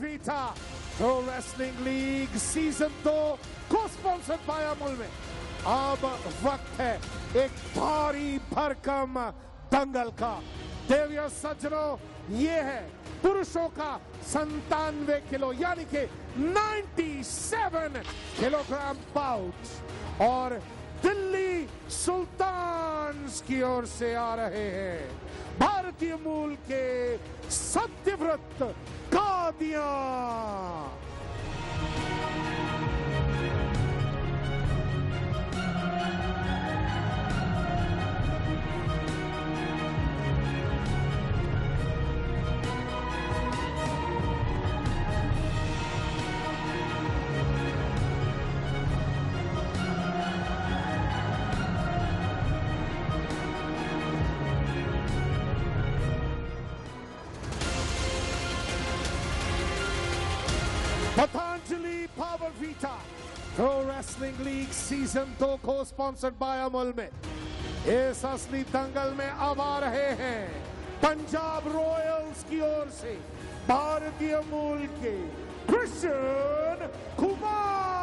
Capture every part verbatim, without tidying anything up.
Vita Pro Wrestling League season दो को sponsored by Amul में अब वक्त है एक भारी भरकम दंगल का। देवियों सज्जनों, ये है पुरुषों का संतानवे किलो यानी कि सत्तानवे किलोग्राम बाउट और दिल्ली सुल्तान्स की ओर से आ रहे हैं भारतीय मूल के Satyawart Kadian. Patanjali power Vita pro wrestling league season दो को स्पॉन्सर्ड बाय अमूल में इस असली दंगल में अब आ रहे हैं पंजाब रॉयल्स की ओर से भारतीय मूल के Krishna Kumar.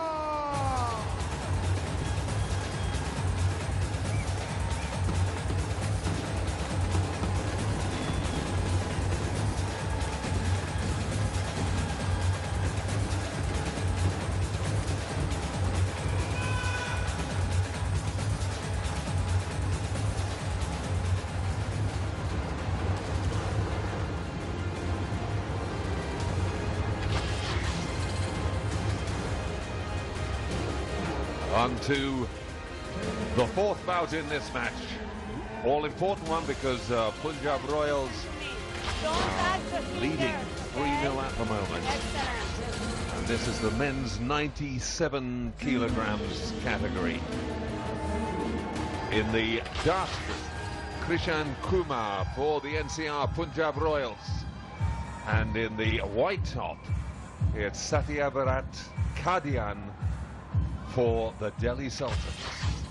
On to the fourth bout in this match. All important one because uh, Punjab Royals are leading three nil at the moment. And this is the men's ninety-seven kilograms category. In the dark, Krishan Kumar for the N C R Punjab Royals. And in the white top, it's Satyavrat Kadian for the Delhi Sultans.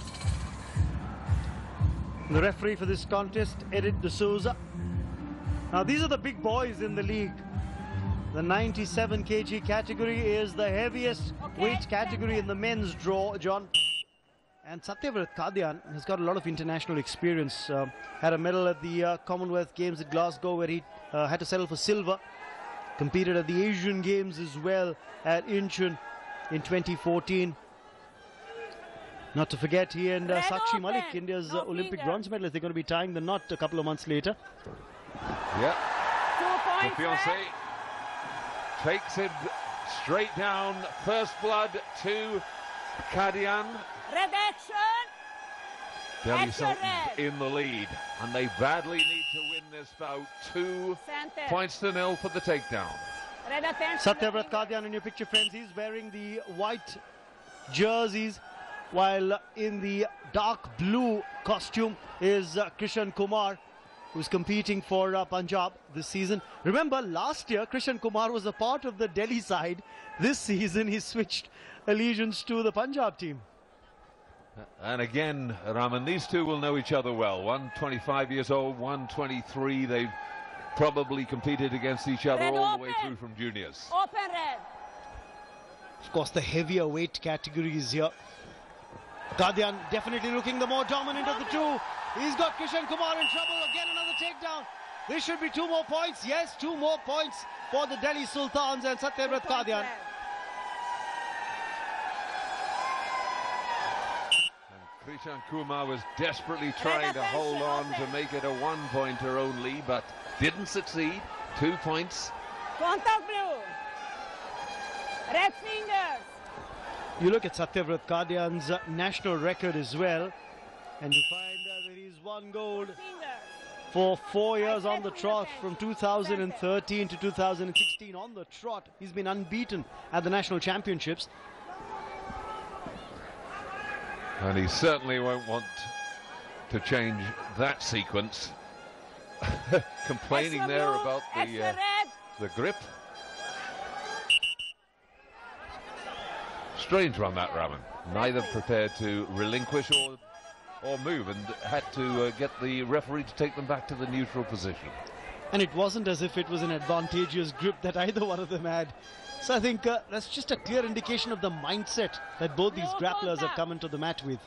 The referee for this contest, Edith D'Souza. Now these are the big boys in the league. The ninety-seven kilogram category is the heaviest okay. weight category in the men's draw, John. And Satyavrat Kadian has got a lot of international experience. Uh, had a medal at the uh, Commonwealth Games at Glasgow where he uh, had to settle for silver. Competed at the Asian Games as well at Incheon in twenty fourteen. Not to forget, he and uh, Sakshi Malik, India's uh, Olympic bronze medalist, they're going to be tying the knot a couple of months later. Yeah. The fiancé takes it straight down. First blood to Kadian. Red action. Delhi Sultans in the lead, and they badly need to win this bout. Two Center. points to nil for the takedown. Satyavrat Kadian in your picture, friends. He's wearing the white jerseys, while in the dark blue costume is uh, Krishan Kumar, who's competing for uh, Punjab this season. Remember, last year Krishan Kumar was a part of the Delhi side. This season he switched allegiance to the Punjab team. And again, Raman, these two will know each other well. One twenty-five years old, one twenty-three. They've probably competed against each other red all open. the way through from juniors. Open red. Of course, the heavier weight categories here. Kadian definitely looking the more dominant of the two. He's got Krishan Kumar in trouble. Again, another takedown. This should be two more points. Yes, two more points for the Delhi Sultans and Satyavrat Kadian. And Krishan Kumar was desperately trying to hold on to make it a one-pointer only, but didn't succeed. Two points. Contact blue. Red fingers. You look at Satyavrat Kadian's uh, national record as well, and you find uh, that he's won gold for four years on the trot, from two thousand thirteen to two thousand sixteen on the trot. He's been unbeaten at the national championships. And he certainly won't want to change that sequence. Complaining there about the, uh, the grip. Strange one, that, Raman. Neither prepared to relinquish or or move, and had to uh, get the referee to take them back to the neutral position. And it wasn't as if it was an advantageous grip that either one of them had. So I think uh, that's just a clear indication of the mindset that both these grapplers have come into the mat with.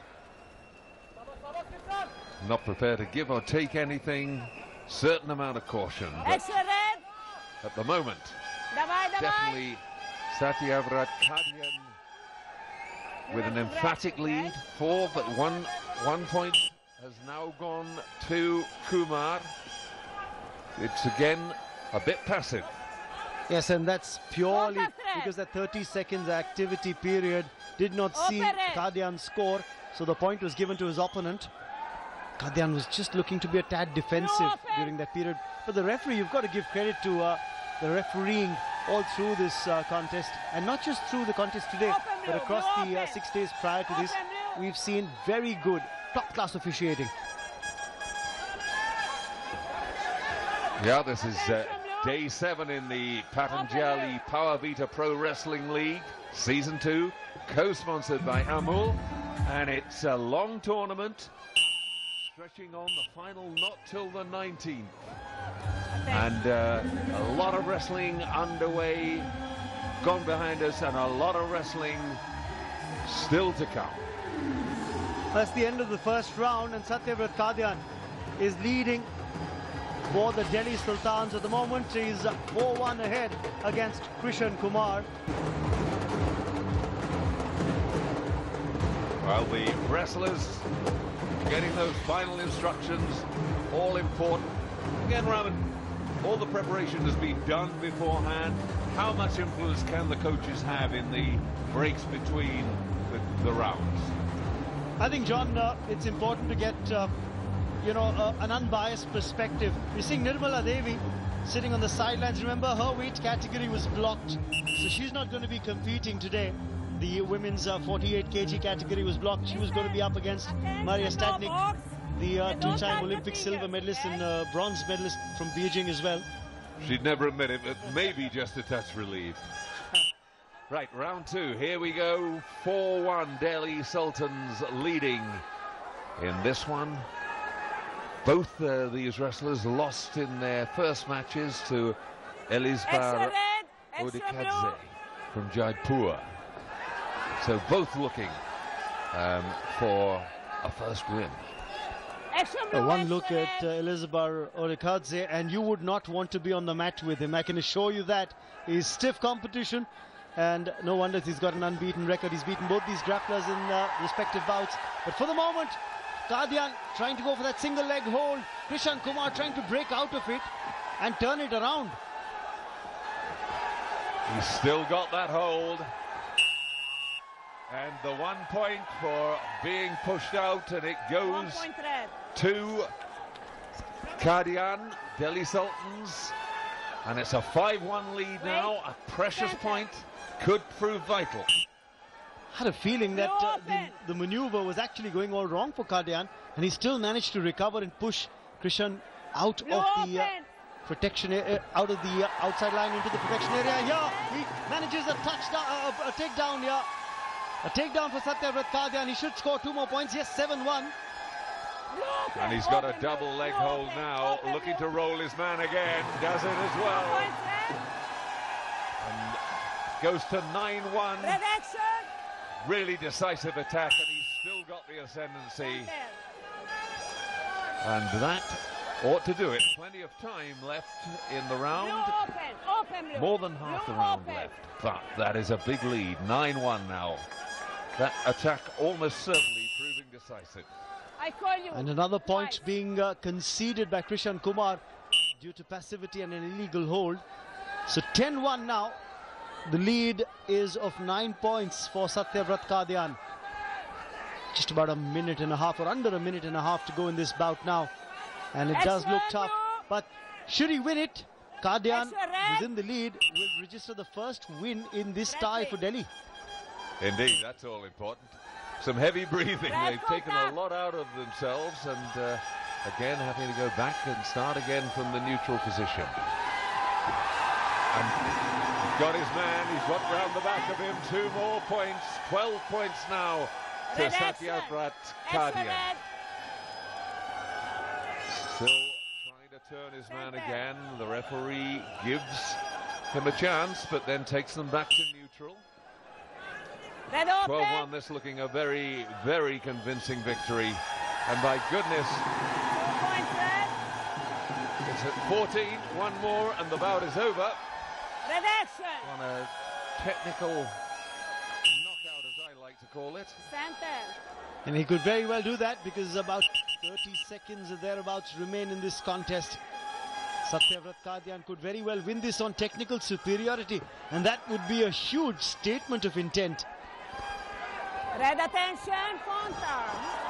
Not prepared to give or take anything. Certain amount of caution. But at the moment, definitely Satyavrat Kadian with an emphatic lead. Four, but one, one point has now gone to Kumar. It's again a bit passive. Yes, and that's purely because that thirty seconds activity period did not see Kadian score, so the point was given to his opponent. Kadian was just looking to be a tad defensive during that period. But the referee, you've got to give credit to uh, the refereeing all through this uh, contest, and not just through the contest today, but across the uh, six days prior to this, we've seen very good, top-class officiating. Yeah, this is uh, day seven in the Patanjali Power Vita Pro Wrestling League, Season two, co-sponsored by Amul, and it's a long tournament, stretching on the final not till the nineteenth. And uh, a lot of wrestling underway, gone behind us, and a lot of wrestling still to come. That's the end of the first round, and Satyavrat Kadian is leading for the Delhi Sultans at the moment. He's four one ahead against Krishan Kumar. Well, the wrestlers getting those final instructions, all important. Again, Raman, all the preparation has been done beforehand. How much influence can the coaches have in the breaks between the, the rounds? I think, John, uh, it's important to get uh, you know, uh, an unbiased perspective. We're seeing Nirmala Devi sitting on the sidelines. Remember, her weight category was blocked, so she's not going to be competing today. The women's uh, forty-eight kilogram category was blocked. She was going to be up against Maria Stadnik, the uh, two-time Olympic silver medalist and uh, bronze medalist from Beijing as well. She'd never admit it, but maybe just a touch relieved. Right, round two. Here we go. four one, Delhi Sultans leading in this one. Both uh, these wrestlers lost in their first matches to Elisbar Odikadze from Jaipur. So both looking um, for a first win. Uh, one look at uh, Elisbar Odikadze and you would not want to be on the mat with him. I can assure you that. He's stiff competition, and no wonder he's got an unbeaten record. He's beaten both these grapplers in uh, respective bouts. But for the moment, Kadian trying to go for that single leg hold. Krishan Kumar trying to break out of it and turn it around. He's still got that hold. And the one point for being pushed out, and it goes to Kadian, Delhi Sultans. And it's a five one lead now. A precious point could prove vital. I had a feeling that uh, the, the maneuver was actually going all wrong for Kadian, and he still managed to recover and push Krishan out of the uh, protection area, out of the uh, outside line into the protection area. Yeah, he manages a touchdown, uh, a takedown. Yeah, a takedown for Satyavrat Kadian. He should score two more points. Yes, seven one. And he's got a double leg hold now, looking to roll his man again. Does it as well. And goes to nine one. Really decisive attack, and he's still got the ascendancy. And that ought to do it. Plenty of time left in the round. More than half the round left. But that is a big lead. nine one now. That attack almost certainly proving decisive. I call you. And another point being uh, conceded by Krishan Kumar due to passivity and an illegal hold. So ten one now. The lead is of nine points for Satyavrat Kadian. Just about a minute and a half, or under a minute and a half to go in this bout now. And it does look tough. But should he win it, Kadian, who's in the lead, will register the first win in this tie for Delhi. Indeed, that's all important. Some heavy breathing. They've taken a lot out of themselves, and uh, again having to go back and start again from the neutral position. And he's got his man, he's got round the back of him. Two more points, twelve points now to Satyavrat Kadian. Still trying to turn his man again. The referee gives him a chance, but then takes them back to neutral. Red open. twelve one, this looking a very, very convincing victory. And by goodness, Two points red. it's at fourteen, one more, and the bout is over. Red action. On a technical knockout, as I like to call it. Center. And he could very well do that because about thirty seconds or thereabouts remain in this contest. Satyavrat Kadian could very well win this on technical superiority, and that would be a huge statement of intent. Red attention. Counter.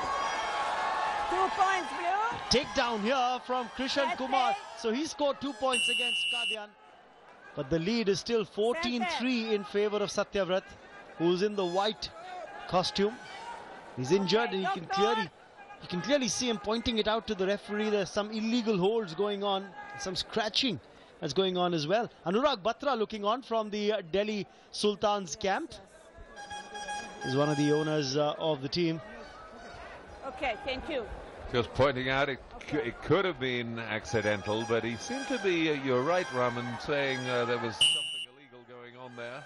Two points blue. Takedown here from Krishan That's Kumar. it. So he scored two points against Kadian. But the lead is still fourteen three in favor of Satyavrat, who's in the white costume. He's injured and you can clearly you can clearly see him pointing it out to the referee. There's some illegal holds going on, some scratching that's going on as well. Anurag Batra looking on from the uh, Delhi Sultans camp. He's one of the owners uh, of the team. Okay, thank you. Just pointing out it, c- it could have been accidental, but he seemed to be, uh, you're right, Raman, saying uh, there was something illegal going on there.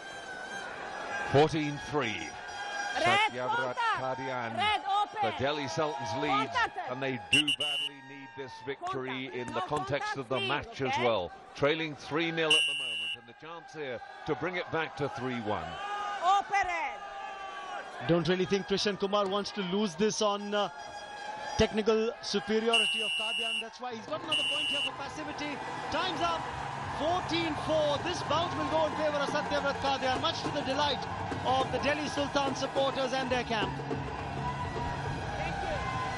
fourteen three. Red Satyavrat contact. Kadian. Red open. The Delhi Sultans lead, Contact. and they do badly need this victory Contact. in No the context contact, of the please, match as okay? well. Trailing three nil at the moment, and the chance here to bring it back to three one. Open red. Don't really think Krishan Kumar wants to lose this on uh, technical superiority of Kadian. That's why he's got another point here for passivity. Time's up. fourteen four. This bout will go in favor of Satyavrat Kadian, much to the delight of the Delhi Sultan supporters and their camp. Thank you.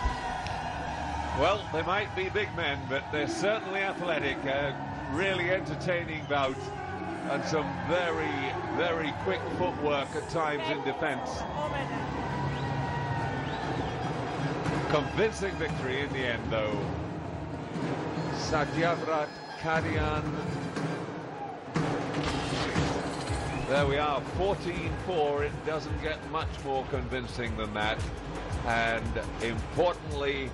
Well, they might be big men, but they're certainly athletic. A really entertaining bout, and some very, very quick footwork at times in defence. Over there. Convincing victory in the end, though. Satyavrat Kadian. There we are, fourteen four. It doesn't get much more convincing than that. And importantly,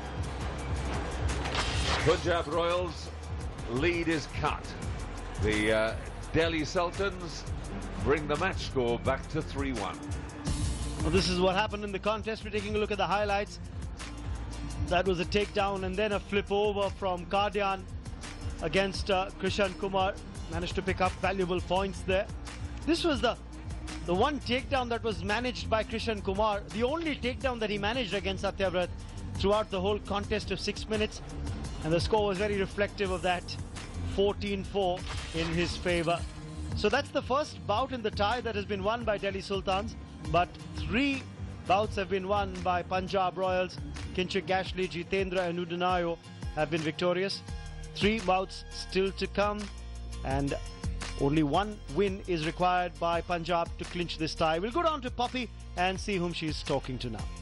Punjab Royals lead is cut. The uh, Delhi Sultans bring the match score back to three one. Well, this is what happened in the contest. We're taking a look at the highlights. That was a takedown and then a flip over from Kadian against uh, Krishan Kumar. Managed to pick up valuable points there. This was the the one takedown that was managed by Krishan Kumar. The only takedown that he managed against Satyavrat throughout the whole contest of six minutes. And the score was very reflective of that. fourteen four in his favor. So that's the first bout in the tie that has been won by Delhi Sultans. But three bouts have been won by Punjab Royals. Kinchik Gashley, Jitendra and Udanayo have been victorious. Three bouts still to come, and only one win is required by Punjab to clinch this tie. We'll go down to Poppy and see whom she's talking to now.